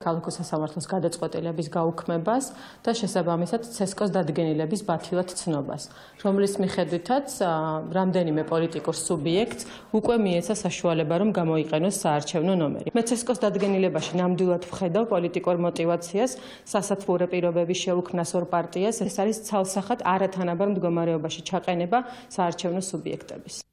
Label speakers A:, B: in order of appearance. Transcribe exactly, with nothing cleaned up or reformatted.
A: ქალაქო სასამართლოს გადაწყვეტილების გაუქმებას და შესაბამისად ცესკოს დადგენილების ბათილად ცნობას, რომლის მიხედვითაც რამდენიმე პოლიტიკურ სუბიექტს უკვე მიეცა საშუალება, რომ გამოიყენოს საარჩევნო ნომერი. მე ცესკოს დადგენილებაში ნამდვილად ვხედავ პოლიტიკურ მოტივაციას, სასათბურე პირობების შეუქმნას ორ პარტიას, ეს არის ცალსახად არათანაბარ მდგომარეობაში ჩაყენება საარჩევნო სუბიექტების.